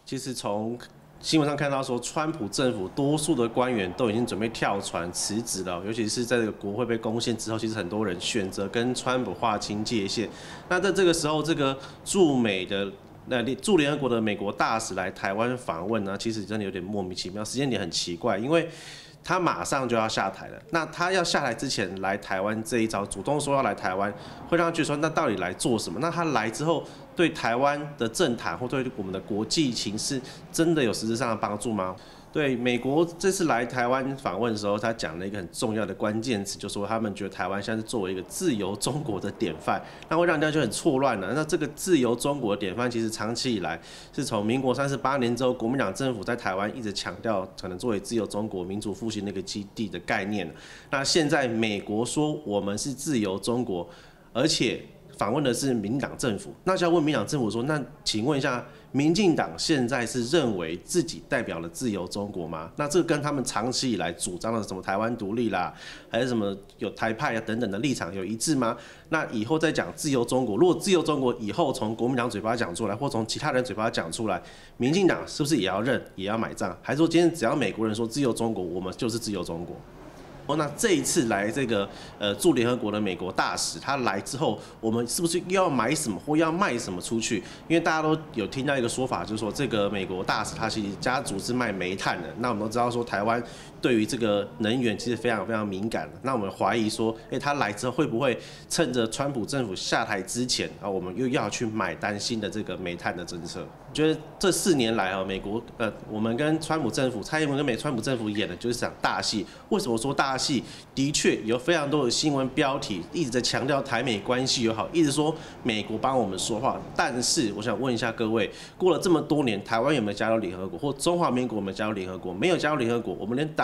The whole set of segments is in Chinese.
其实从新闻上看到说，川普政府多数的官员都已经准备跳船辞职了，尤其是在这个国会被攻陷之后，其实很多人选择跟川普划清界限。那在这个时候，这个驻联合国的美国大使来台湾访问呢，其实真的有点莫名其妙，时间点很奇怪，因为他马上就要下台了。那他要下台之前来台湾这一招，主动说要来台湾，会让他觉得说，那到底来做什么？那他来之后，对台湾的政坛或对我们的国际情势，真的有实质上的帮助吗？对美国这次来台湾访问的时候，他讲了一个很重要的关键词，就说他们觉得台湾现在是作为一个自由中国的典范，那会让大家就很错乱了。那这个自由中国的典范，其实长期以来是从民国38年之后，国民党政府在台湾一直强调，可能作为自由中国、民主复兴那个基地的概念。那现在美国说我们是自由中国，而且访问的是民进党政府，那就要问民进党政府说，那请问一下，民进党现在是认为自己代表了自由中国吗？那这跟他们长期以来主张的什么台湾独立啦，还是什么有台派啊等等的立场有一致吗？那以后再讲自由中国，如果自由中国以后从国民党嘴巴讲出来，或从其他人嘴巴讲出来，民进党是不是也要认，也要买账？还是说今天只要美国人说自由中国，我们就是自由中国？那这一次来这个驻联合国的美国大使，他来之后，我们是不是又要买什么或要卖什么出去？因为大家都有听到一个说法，就是说这个美国大使他其实家族是卖煤炭的。那我们都知道说台湾对于这个能源其实非常非常敏感。那我们怀疑说，他来之后会不会趁着川普政府下台之前啊，我们又要去买单新的这个煤炭的政策？我觉得这4年来啊，美国我们跟川普政府，蔡英文跟川普政府演的就是场大戏。为什么说大戏？的确有非常多的新闻标题一直在强调台美关系友好，一直说美国帮我们说话。但是我想问一下各位，过了这么多年，台湾有没有加入联合国，或中华民国有没有加入联合国？没有加入联合国，我们连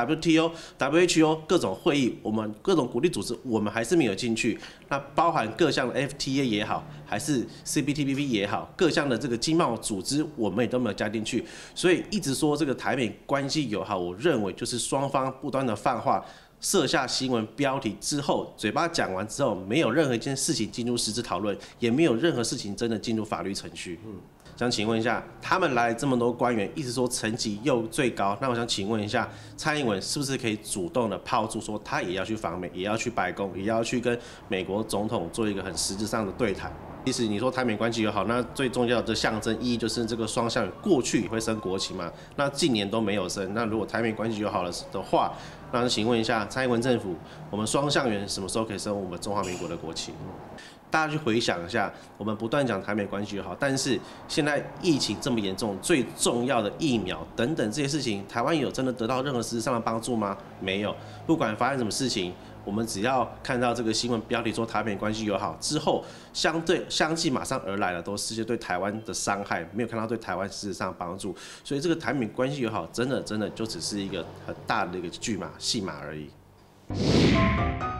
WTO、WHO 各种会议，我们各种国际组织，我们还是没有进去。那包含各项的 FTA 也好，还是 CPTPP 也好，各项的这个经贸组织，我们也都没有加进去。所以一直说这个台美关系友好，我认为就是双方不断的泛化。设下新闻标题之后，嘴巴讲完之后，没有任何一件事情进入实质讨论，也没有任何事情真的进入法律程序。想请问一下，他们来这么多官员，一直说层级又最高，那我想请问一下，蔡英文是不是可以主动的抛出说，他也要去访美，也要去白宫，也要去跟美国总统做一个很实质上的对谈？其实你说台美关系友好，那最重要的象征意义就是这个双向，过去也会升国旗嘛，那近年都没有升。那如果台美关系友好的话，那请问一下蔡英文政府，我们双向圆什么时候可以升我们中华民国的国旗？大家去回想一下，我们不断讲台美关系友好，但是现在疫情这么严重，最重要的疫苗等等这些事情，台湾有真的得到任何实质上的帮助吗？没有。不管发生什么事情，我们只要看到这个新闻标题说台美关系友好之后，相继马上而来的都是对台湾的伤害，没有看到对台湾实质上的帮助。所以这个台美关系友好，真的就只是一个很大的一个戏码而已。